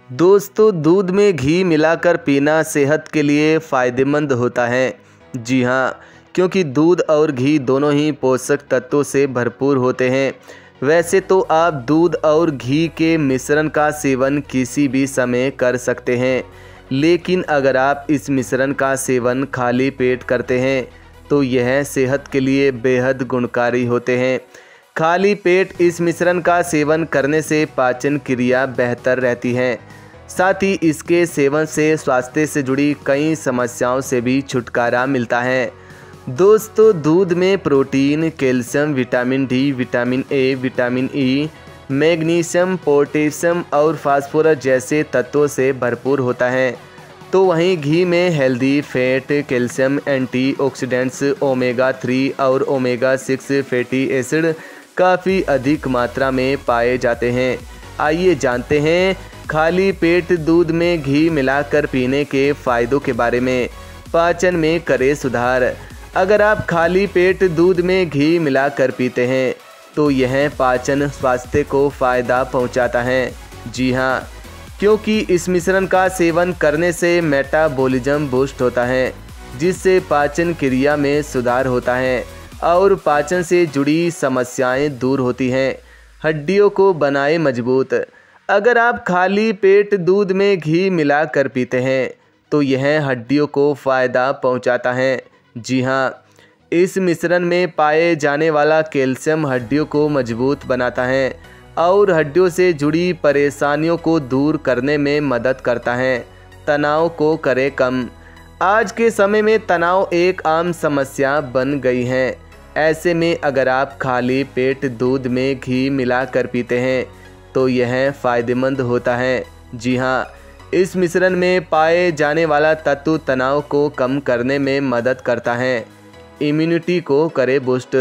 दोस्तों, दूध में घी मिलाकर पीना सेहत के लिए फ़ायदेमंद होता है। जी हाँ, क्योंकि दूध और घी दोनों ही पोषक तत्वों से भरपूर होते हैं। वैसे तो आप दूध और घी के मिश्रण का सेवन किसी भी समय कर सकते हैं, लेकिन अगर आप इस मिश्रण का सेवन खाली पेट करते हैं तो यह सेहत के लिए बेहद गुणकारी होते हैं। खाली पेट इस मिश्रण का सेवन करने से पाचन क्रिया बेहतर रहती है। साथ ही इसके सेवन से स्वास्थ्य से जुड़ी कई समस्याओं से भी छुटकारा मिलता है। दोस्तों, दूध में protein, calcium, vitamin D, vitamin A, vitamin E, magnesium, potassium और फास्फोरस जैसे तत्वों से भरपूर होता है। तो वहीं घी में healthy fat, calcium, antioxidants, omega 3 और ओमेगा 6 फैटी एसिड काफ़ी अधिक मात्रा में पाए जाते हैं। आइए जानते हैं खाली पेट दूध में घी मिलाकर पीने के फ़ायदों के बारे में। पाचन में करे सुधार। अगर आप खाली पेट दूध में घी मिलाकर पीते हैं तो यह पाचन स्वास्थ्य को फ़ायदा पहुंचाता है। जी हाँ, क्योंकि इस मिश्रण का सेवन करने से मेटाबॉलिज्म बूस्ट होता है, जिससे पाचन क्रिया में सुधार होता है और पाचन से जुड़ी समस्याएं दूर होती हैं। हड्डियों को बनाए मजबूत। अगर आप खाली पेट दूध में घी मिलाकर पीते हैं तो यह हड्डियों को फ़ायदा पहुंचाता है। जी हाँ, इस मिश्रण में पाए जाने वाला कैल्शियम हड्डियों को मजबूत बनाता है और हड्डियों से जुड़ी परेशानियों को दूर करने में मदद करता है। तनाव को करे कम। आज के समय में तनाव एक आम समस्या बन गई है। ऐसे में अगर आप खाली पेट दूध में घी मिलाकर पीते हैं तो यह फ़ायदेमंद होता है। जी हाँ, इस मिश्रण में पाए जाने वाला तत्व तनाव को कम करने में मदद करता है। इम्यूनिटी को करे बूस्ट।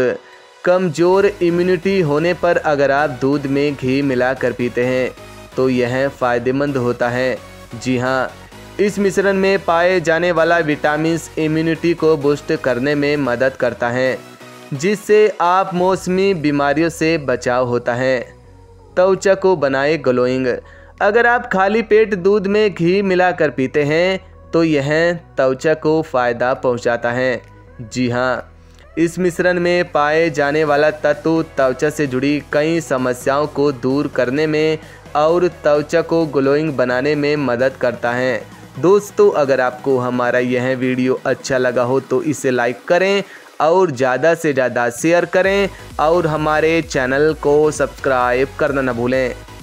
कमज़ोर इम्यूनिटी होने पर अगर आप दूध में घी मिलाकर पीते हैं तो यह फ़ायदेमंद होता है। जी हाँ, इस मिश्रण में पाए जाने वाला विटामिन्स इम्यूनिटी को बूस्ट करने में मदद करता है, जिससे आप मौसमी बीमारियों से बचाव होता है। त्वचा को बनाए ग्लोइंग। अगर आप खाली पेट दूध में घी मिलाकर पीते हैं तो यह त्वचा को फ़ायदा पहुंचाता है। जी हाँ, इस मिश्रण में पाए जाने वाला तत्व त्वचा से जुड़ी कई समस्याओं को दूर करने में और त्वचा को ग्लोइंग बनाने में मदद करता है। दोस्तों, अगर आपको हमारा यह वीडियो अच्छा लगा हो तो इसे लाइक करें और ज़्यादा से ज़्यादा शेयर करें और हमारे चैनल को सब्सक्राइब करना न भूलें।